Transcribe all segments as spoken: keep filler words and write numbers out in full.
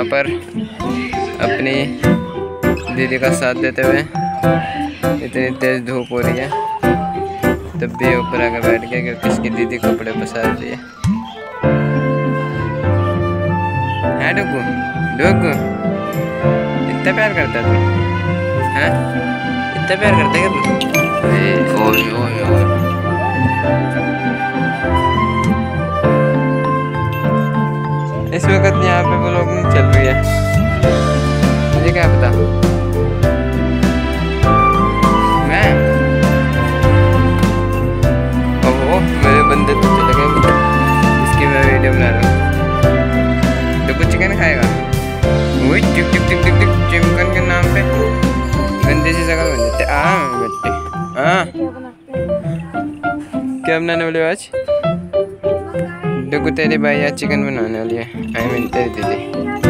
यहाँ पर अपनी दीदी का साथ देते हुए। इतनी तेज़ धूप हो रही है तब भी ऊपर आके बैठ गया क्योंकि इसकी दीदी कपड़े पसार रही है। है डुगू डुगू इतना प्यार करता है तू? हैं इतना प्यार करता है क्या तू? ओए ओए ओए इस वक्त यहाँ पे व्लॉगिंग चल रही है, मुझे क्या पता। मैं ओहो मेरे बंदे तो चले गए, इसकी मैं वीडियो बना रहा हूँ। तो कुछ चिकन खाएगा वही टिक टिक टिक टिक टिक चिकन के नाम पे गंदे सी जगह बन जाते। हाँ बच्चे हाँ क्या बनाने वाले हो आज? देखो तेरे भाई आज चिकन बनाने वाली है। आई मीन तेरी दीदी।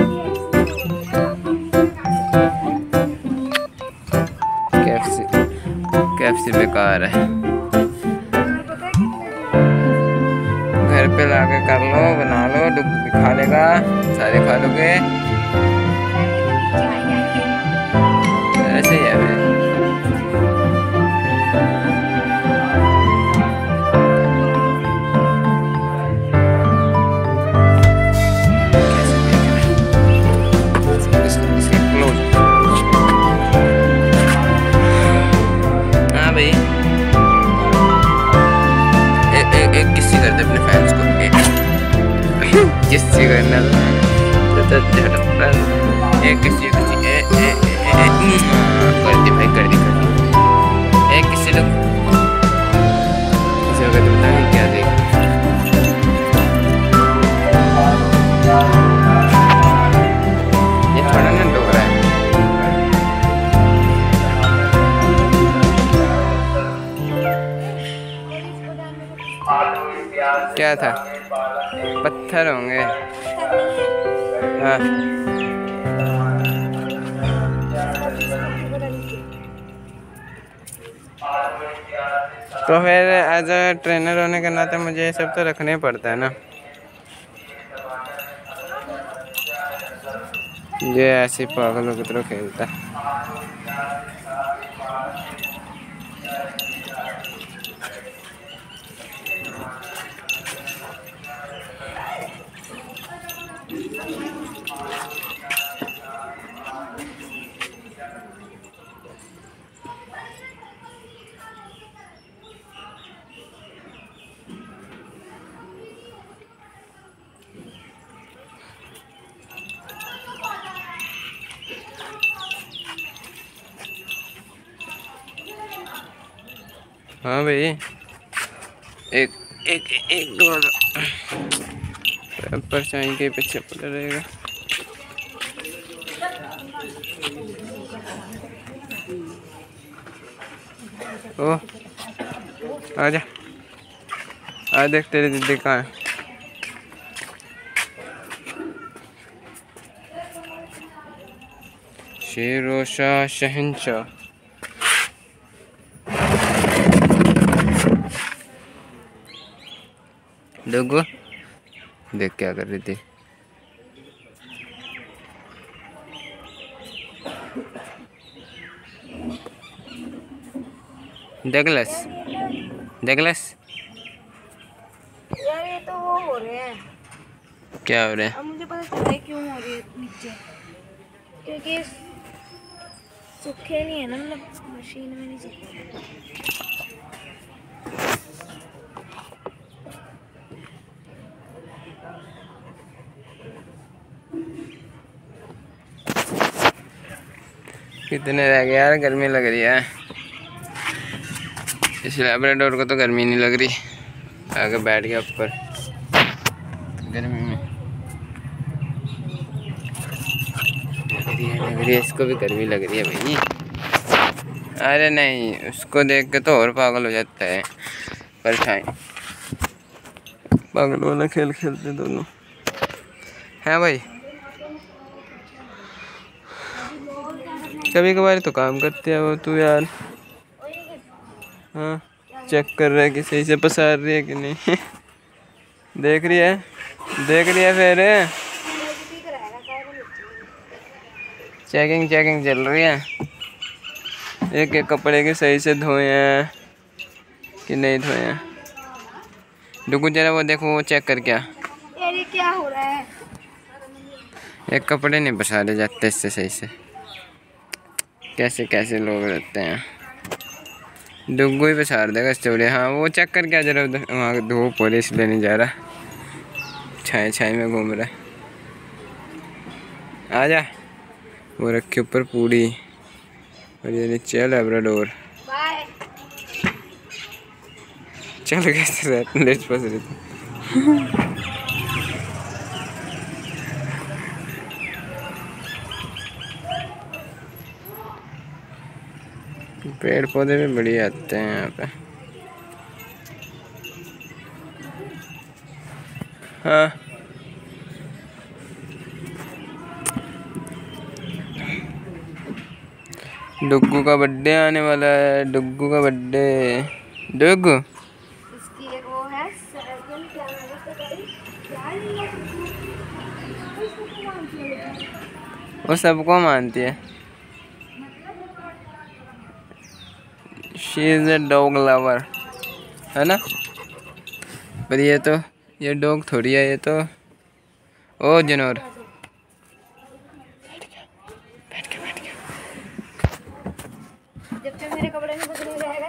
केएफसी केएफसी बेकार है, घर पे लाके कर लो बना लो, डुग भी खा लेगा, सारे खा लोगे। ऐसे ही है भाई। अपने फैंस को किसी करना तो एक किसी किसी ए ए ए कर दी भाई कर दी कर दी एक किसी लोग किसी वक्त बता नहीं क्या देख। ये थोड़ा ना डोग रहा है। क्या था? पत्थर होंगे। हाँ तो फिर एज अ ट्रेनर होने के नाते मुझे ये सब तो रखना ही पड़ता है ना। ये ऐसे पागलों की तरह खेलता है। हाँ भाई एक एक एक दो परछाई के पीछे पड़ा रहेगा। ओ आजा आ देख तेरी दीदी कहाँ है। शेरो शाह शहंशाह। डुगू देख क्या कर रही थी। डगलस डगलस यार ये तो वो हो रहे हैं। क्या हो रहे हैं? अब मुझे पता चला है क्यों हो रही है नीचे, क्योंकि सूखे नहीं है ना, मतलब मशीन में नहीं सूखे। कितने रह गए यार, गर्मी लग रही है। इस लैब्राडोर को तो गर्मी नहीं लग रही, आगे बैठ गया ऊपर गर्मी में। लग रही है लग रही है इसको भी गर्मी लग रही है भाई। अरे नहीं उसको देख के तो और पागल हो जाता है। परछाई पागल वाला खेल खेलते दोनों हैं भाई। कभी कभार तो काम करते हैं वो तू यार। हाँ चेक कर रहा है कि सही से पसार रही है कि नहीं। देख रही है देख रही है फिर चेकिंग चेकिंग चल रही है। एक एक कपड़े के सही से धोए हैं कि नहीं धोए हैं। डुगू जरा वो देखो, वो चेक कर क्या ये क्या हो रहा है। एक कपड़े नहीं पसारे जाते इससे सही से। कैसे कैसे लोग रहते हैं। डुगू ही पसार देगा इससे बड़े। हाँ वो चेक कर क्या जरा उधर, वहाँ धूप हो रही इसलिए नहीं जा रहा, छाए छाए में घूम रहा है। आ जा। वो रखी ऊपर पूरी और ये नीचे लैब्राडोर। चल कैसे लेट फंस रही थी। पेड़ पौधे भी बढ़िया आते हैं यहाँ पे। हाँ डुग्गू का बर्थडे आने वाला है। डुग्गू का बर्थडे। डुग्गू इसकी एक वो है सर्जन, क्या नाम है उसका भाई? क्या है ये? वो सबको मानती है। She is a dog lover, है ना। पर ये तो ये डॉग थोड़ी है, ये तो ओ जनोर। बैठ गया बैठ गया। जब तक मेरे कपड़े में कुछ नहीं रहेगा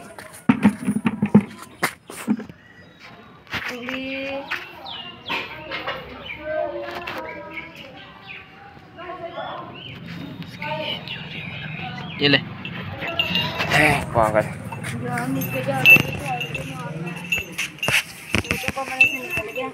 ये ले पागल। नीचे जाके कमरे से निकल गया।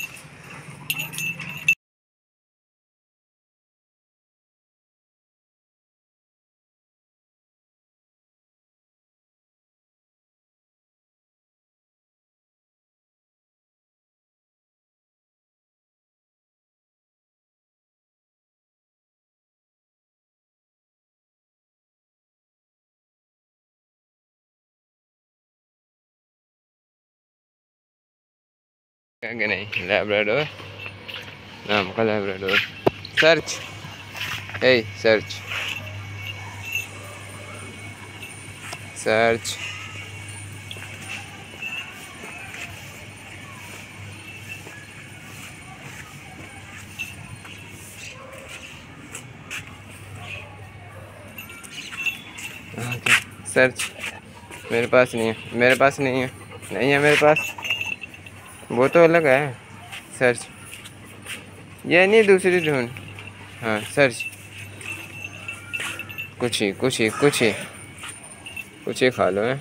कहेंगे नहीं, लैब्राडोर नाम का लैब्राडोर। सर्च ए सर्च सर्च। सर्च मेरे पास नहीं है, मेरे पास नहीं है, नहीं है मेरे पास। वो तो अलग है। सर्च ये नहीं, दूसरी ढूंढ। हाँ सर्च। कुछ ही कुछ ही कुछ ही कुछ ही खा लो है।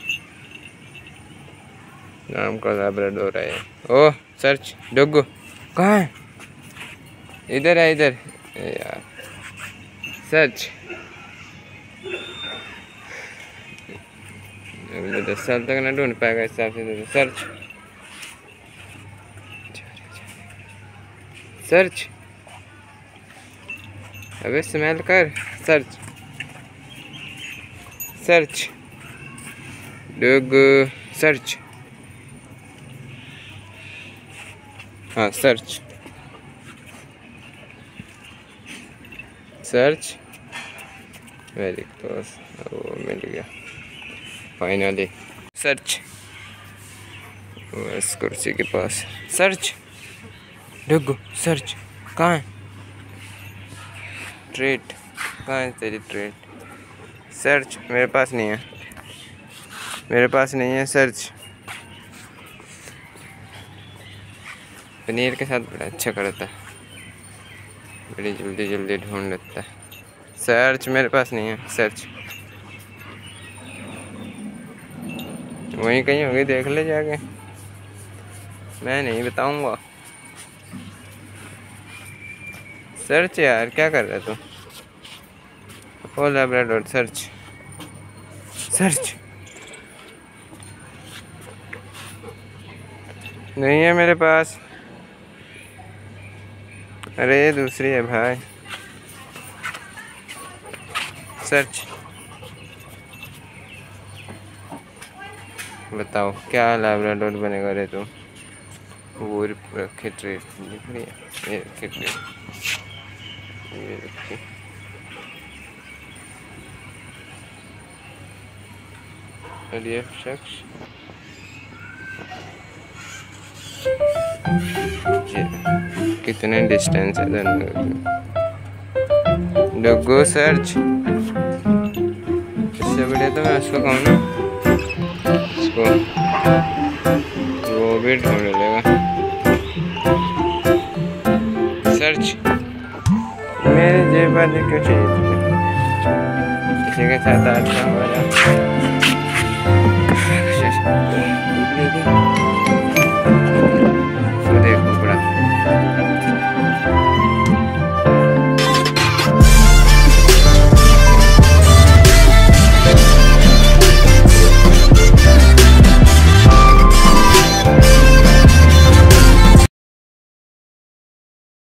नाम का लैब्राडोर है। ओह सर्च। डुग्गू कहाँ है? इधर है इधर यार। सर्च। दस साल तक ना ढूंढ पाएगा इस हिसाब से। Search search. अबे स्मेल कर। Search search. डुग्गू सर्च। हाँ सर्च सर्च। Very close. वो मिल गया फाइनली। सर्च बस कुर्सी के पास। सर्च डुग्गू सर्च। कहाँ है ट्रीट? कहाँ है तेरी ट्रीट? सर्च मेरे पास नहीं है, मेरे पास नहीं है। सर्च पनीर के साथ बड़ा अच्छा करता है, बड़ी जल्दी जल्दी ढूंढ लेता है। सर्च मेरे पास नहीं है। सर्च वहीं कहीं होगी, देख ले जाके, मैं नहीं बताऊंगा। सर्च यार क्या कर रहा है तू? ओ लैब्राडोर सर्च सर्च। नहीं है मेरे पास। अरे ये दूसरी है भाई। सर्च बताओ क्या लैब्राडोर बनेगा रे तू? वो रखे ट्रेड दिख रही है, ये रखे ट्रेड, ये रखी। और ये शख्स कितने डिस्टेंस है दोनों। डोगो सर्च, इससे बढ़िया तो मैं उसको कहूँ ना, इसको वो भी ढूंढ लेगा। सर्च, मेरे जेब वाले क्यों चाहिए तुम्हें? इसी के साथ आज का हमारा